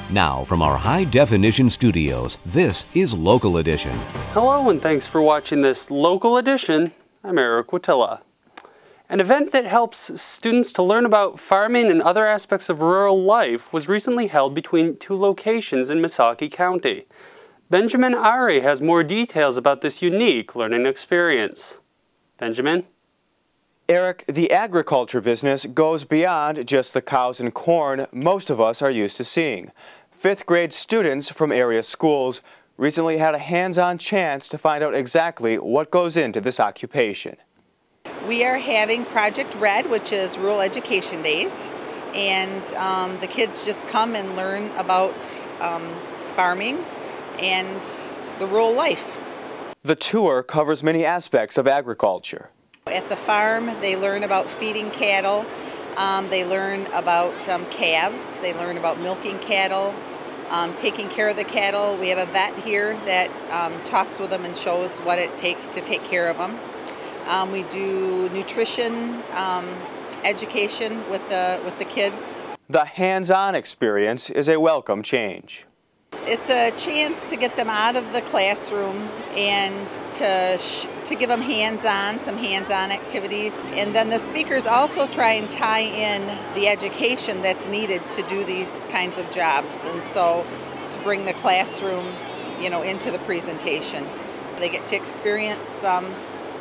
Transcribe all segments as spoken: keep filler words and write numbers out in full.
Now, from our high-definition studios, this is Local Edition. Hello, and thanks for watching this Local Edition. I'm Eric Watilla. An event that helps students to learn about farming and other aspects of rural life was recently held between two locations in Missaukee County. Benjamin Ari has more details about this unique learning experience. Benjamin? Eric, the agriculture business goes beyond just the cows and corn most of us are used to seeing. Fifth grade students from area schools recently had a hands-on chance to find out exactly what goes into this occupation. We are having Project Red, which is Rural Education Days, and um, the kids just come and learn about um, farming and the rural life. The tour covers many aspects of agriculture. At the farm, they learn about feeding cattle, um, they learn about um, calves, they learn about milking cattle, um, taking care of the cattle. We have a vet here that um, talks with them and shows what it takes to take care of them. Um, we do nutrition um, education with the, with the kids. The hands-on experience is a welcome change. It's a chance to get them out of the classroom and to, sh to give them hands-on, some hands-on activities. And then the speakers also try and tie in the education that's needed to do these kinds of jobs. And so to bring the classroom, you know, into the presentation. They get to experience um,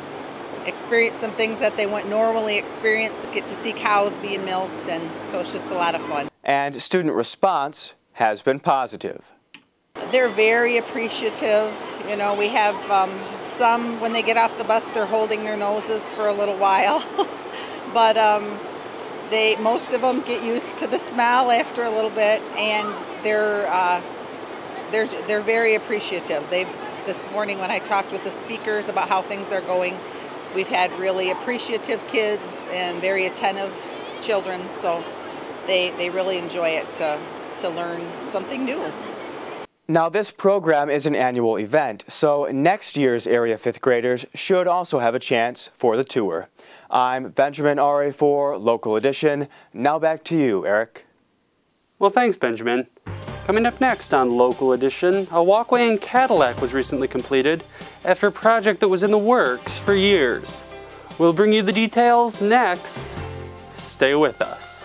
experience some things that they wouldn't normally experience, get to see cows being milked, and so it's just a lot of fun. And student response has been positive. They're very appreciative. You know, we have um, some, when they get off the bus, they're holding their noses for a little while. But um, they, most of them get used to the smell after a little bit, and they're, uh, they're, they're very appreciative. They've, this morning when I talked with the speakers about how things are going, we've had really appreciative kids and very attentive children, so they, they really enjoy it to, to learn something new. Now, this program is an annual event, so next year's area fifth graders should also have a chance for the tour. I'm Benjamin Ari for Local Edition. Now back to you, Eric. Well, thanks, Benjamin. Coming up next on Local Edition, a walkway in Cadillac was recently completed after a project that was in the works for years. We'll bring you the details next. Stay with us.